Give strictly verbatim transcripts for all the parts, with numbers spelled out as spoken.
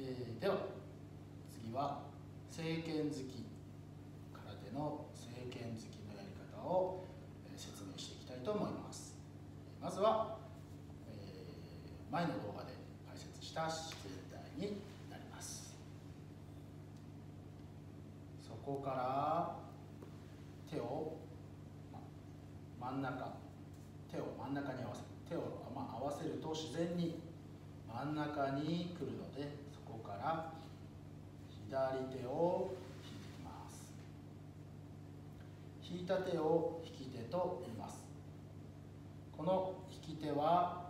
えー、では次は正拳突き、空手の正拳突きのやり方を説明していきたいと思います。まずは、えー、前の動画で解説した姿勢体になります。そこから手を真ん中、手を真ん中に合わせる。手を合わせると自然に真ん中に来るので、そこから左手を引いていきます。引いた手を引き手と言います。この引き手は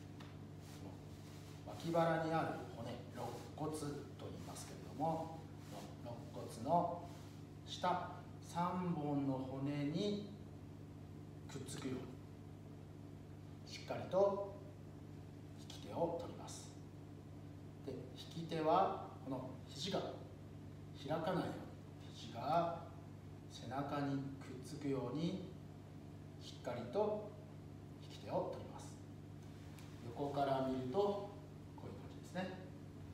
脇腹にある骨、肋骨と言いますけれども、肋骨の下さんぼんの骨にくっつくようにしっかりと引き手を取ります。で、引き手はこの肘が開かないように、肘が背中にくっつくようにしっかりと引き手を取ります。横から見るとこういう感じですね。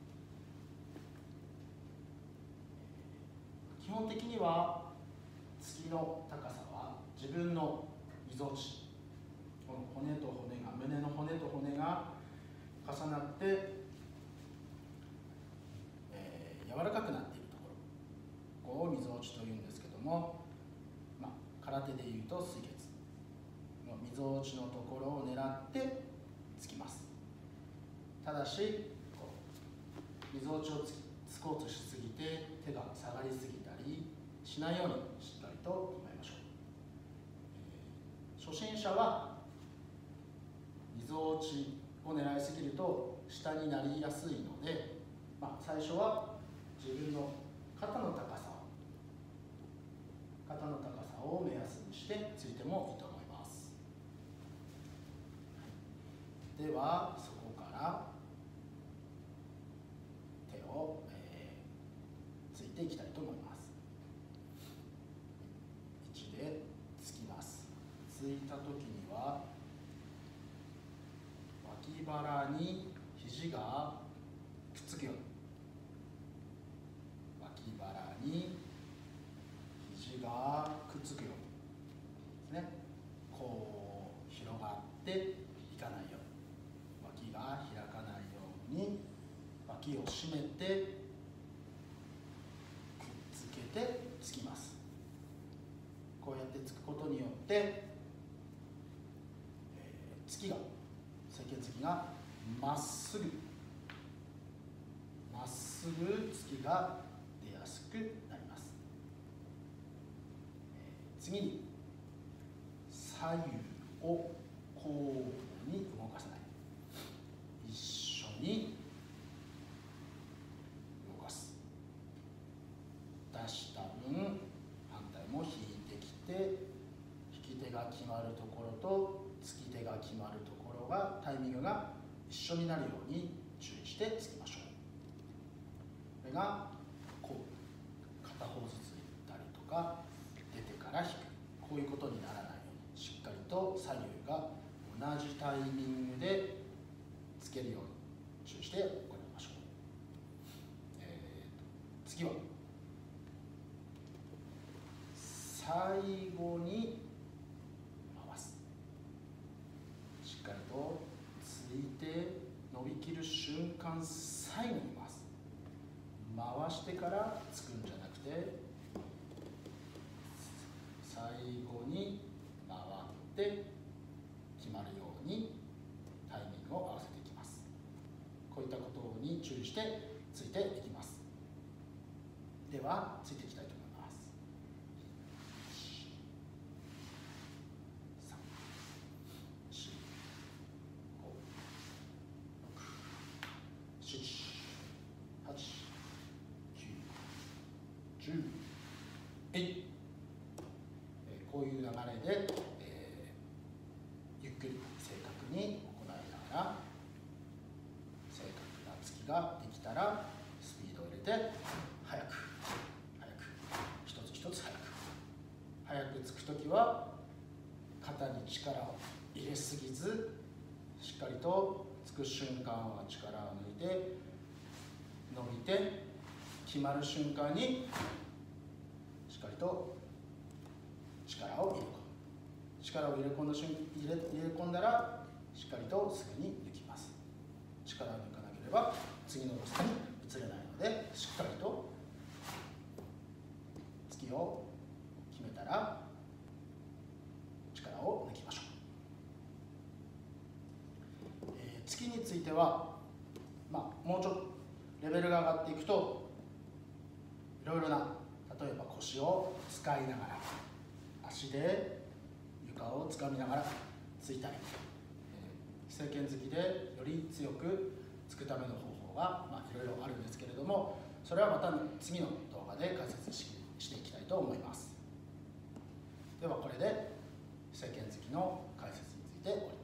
基本的には突きの高さは自分のみぞおち、この骨と骨が、胸の骨と骨が重なって、えー、柔らかくなっているところ、ここをみぞおちというんですけども、まあ、空手でいうと水穴のみぞおちのところを狙って突きます。ただしこうみぞおちをつこうとしすぎて手が下がりすぎたりしないようにしっかりと決めましょう。えー、初心者はみぞおちを狙いすぎると下になりやすいので、まあ、最初は自分の肩の高さを肩の高さを目安にしてついてもいいと思います。はい、ではそこから手を、えー、ついていきたいと思います。位置でつきます。ついた時には脇腹に肘がくっつくように、脇腹に肘がくっつくようにですね、こう広がっていかないように、脇が開かないように脇を締めてくっつけてつきます。こうやってつくことによって、えー、突きが正拳突きがまっすぐまっすぐ突きが出やすくなります。えー、次に左右を交互に動かさない、一緒に動かす。出した分反対も引いてきて、引き手が決まるところと突き手が決まるところがタイミングが一緒になるように注意して突きましょう。これがこう片方ずついったりとか出てから引く、こういうことにならないようにしっかりと左右が同じタイミングでつけるように注意して行いましょう。えー、次は最後に回す。しっかりとついて伸びきる瞬間、最後に回す。回してからつくんじゃなくて、最後に回って決まるようにタイミングを合わせていきます。こういったことに注意してついていきます。ではついていきたいと思います。さん、し、ご、ろく、しち、はち、きゅう、じゅう。えい。こういう流れで、えー、ゆっくり正確に行いながら、正確な突きができたらスピードを入れて早く早く一つ一つ早く早く突くときは肩に力を入れすぎず、しっかりと突く瞬間は力を抜いて伸びて決まる瞬間にしっかりと力を入れ込む。力を入れ込んだ瞬入れ入れ込んだらしっかりとすぐに抜きます。力を抜かなければ次の動作に移れないので、しっかりと突きを決めたら力を抜きましょう。えー、突きについては、まあ、もうちょっとレベルが上がっていくといろいろな、例えば腰を使いながら足で床をつかみながらついたり、正拳突きでより強くつくための方法が、まあ、いろいろあるんですけれども、それはまた次の動画で解説ししていきたいと思います。ではこれで正拳突きの解説について終わります。